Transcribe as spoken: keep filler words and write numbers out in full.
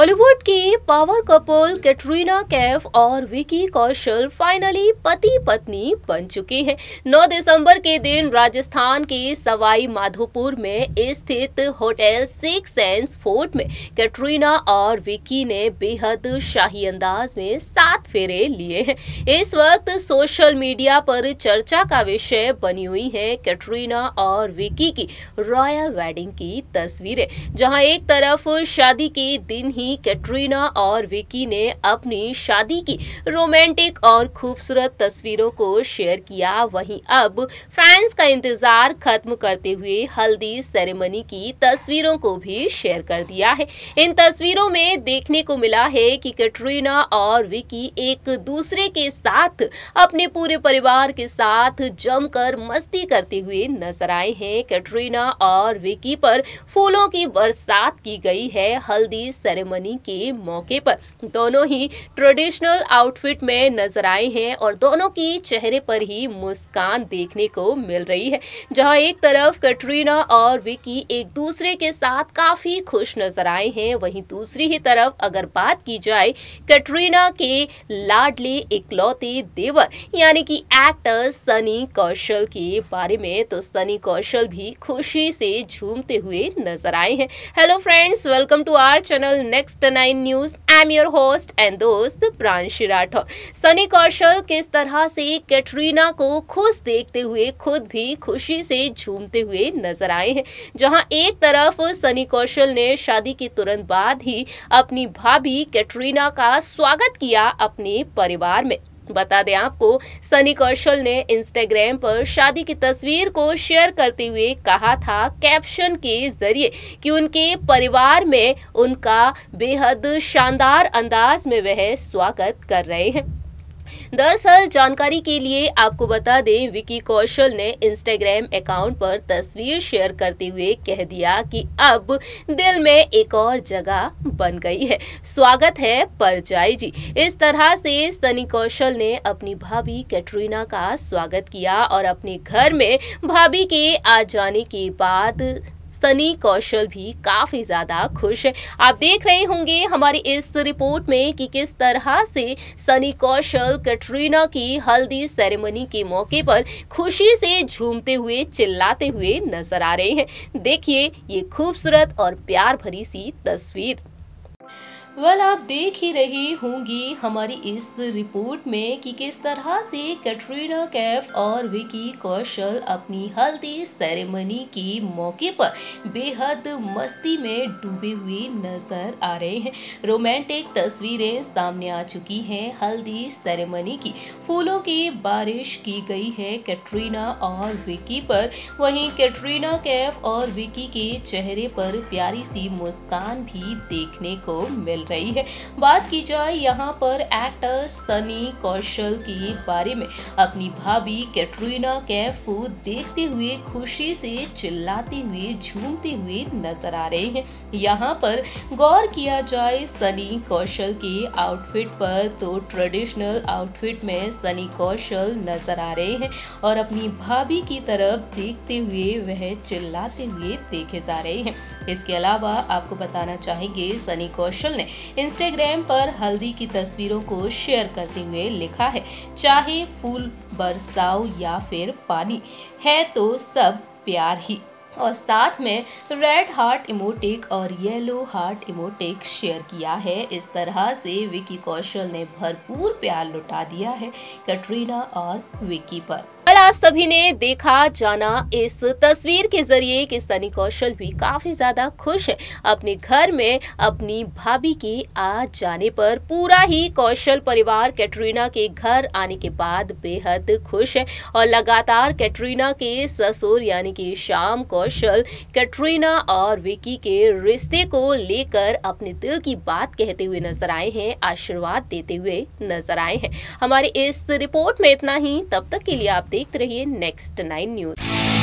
बॉलीवुड की power couple Katrina Kaif और Vicky Kaushal finally पति पत्नी बन चुके हैं। नौ दिसंबर के दिन राजस्थान के सवाई माधोपुर में स्थित होटल सिक्स सेंस फोर्ट में कैटरीना और विकी ने बेहद शाही अंदाज में सात फेरे लिए हैं। इस वक्त सोशल मीडिया पर चर्चा का विषय बनी हुई है कैटरीना और विकी की रॉयल वेडिंग की तस्वीरें, जहां एक तरफ शादी के दिन ही कैटरीना और विकी ने अपनी शादी की रोमांटिक और खूबसूरत तस्वीरों को शेयर किया, वहीं अब फैंस का इंतजार खत्म करते हुए हल्दी सेरेमनी की तस्वीरों को भी शेयर कर दिया है। इन तस्वीरों में देखने को मिला है कि कैटरीना और विकी एक दूसरे के साथ अपने पूरे परिवार के साथ जमकर मस्ती करते हुए नजर आए हैं। कैटरीना और विकी पर फूलों की बरसात की गई है। हल्दी सेरेमनी के मौके पर दोनों ही ट्रेडिशनल आउटफिट में नजर आए हैं और दोनों की चेहरे पर ही मुस्कान देखने को मिल रही है। जहां एक तरफ कैटरीना और विकी एक दूसरे के साथ काफी खुश नजर आए हैं, वहीं दूसरी ही तरफ अगर बात की जाए कैटरीना के लाडले इकलौते देवर यानी कि एक्टर सनी कौशल के बारे में, तो सनी कौशल भी खुशी से झूमते हुए नजर आए हैं। Hello friends, welcome to our channel next nine news. I am your host and दोस्त प्रांशी राठौर। सनी कौशल किस तरह से कैटरीना को खुश देखते हुए खुद भी खुशी से झूमते हुए नजर आए हैं। जहां एक तरफ सनी कौशल ने शादी के तुरंत बाद ही अपनी भाभी कैटरीना का स्वागत किया अपने परिवार में। बता दें आपको, सनी कौशल ने इंस्टाग्राम पर शादी की तस्वीर को शेयर करते हुए कहा था कैप्शन के जरिए कि उनके परिवार में उनका बेहद शानदार अंदाज में वह स्वागत कर रहे हैं। दरअसल जानकारी के लिए आपको बता दें, विकी कौशल ने इंस्टाग्राम अकाउंट पर तस्वीर शेयर करते हुए कह दिया कि अब दिल में एक और जगह बन गई है, स्वागत है परजाई जी। इस तरह से सनी कौशल ने अपनी भाभी कैटरीना का स्वागत किया और अपने घर में भाभी के आ जाने के बाद सनी कौशल भी काफी ज्यादा खुश है। आप देख रहे होंगे हमारी इस रिपोर्ट में कि किस तरह से सनी कौशल कैटरीना की हल्दी सेरेमनी के मौके पर खुशी से झूमते हुए चिल्लाते हुए नजर आ रहे हैं। देखिए ये खूबसूरत और प्यार भरी सी तस्वीर। वेल आप देख ही रही होंगी हमारी इस रिपोर्ट में कि किस तरह से कैटरीना कैफ और विकी कौशल अपनी हल्दी सेरेमनी की मौके पर बेहद मस्ती में डूबे हुए नजर आ रहे हैं। रोमांटिक तस्वीरें सामने आ चुकी हैं हल्दी सेरेमनी की। फूलों की बारिश की गई है कैटरीना और विकी पर, वहीं कैटरीना कैफ और विकी के चेहरे पर प्यारी सी मुस्कान भी देखने को मिल रही है। बात की जाए यहाँ पर एक्टर सनी कौशल के बारे में, अपनी भाभी कैटरीना कैफ को देखते हुए खुशी से चिल्लाते हुए झूमते हुए नजर आ रहे हैं। यहाँ पर गौर किया जाए सनी कौशल के आउटफिट पर, तो ट्रेडिशनल आउटफिट में सनी कौशल नजर आ रहे हैं और अपनी भाभी की तरफ देखते हुए वह चिल्लाते हुए देखे जा रहे हैं। इसके अलावा आपको बताना चाहेंगे सनी कौशल ने इंस्टाग्राम पर हल्दी की तस्वीरों को शेयर करते हुए लिखा है, चाहे फूल बरसाओ या फिर पानी, है तो सब प्यार ही, और साथ में रेड हार्ट इमोटिक और येलो हार्ट इमोटिक शेयर किया है। इस तरह से विकी कौशल ने भरपूर प्यार लुटा दिया है कैटरीना और विकी पर। कल आप सभी ने देखा जाना इस तस्वीर के जरिए कि सनी कौशल भी काफी ज्यादा खुश है अपने घर में अपनी भाभी के आ जाने पर। पूरा ही कौशल परिवार कैटरीना के घर आने के बाद बेहद खुश है और लगातार कैटरीना के ससुर यानी कि श्याम कौशल कैटरीना और विकी के रिश्ते को लेकर अपने दिल की बात कहते हुए नजर आए हैं, आशीर्वाद देते हुए नजर आए हैं। हमारी इस रिपोर्ट में इतना ही। तब तक के लिए आप देखते रहिए नेक्स्ट नाइन न्यूज।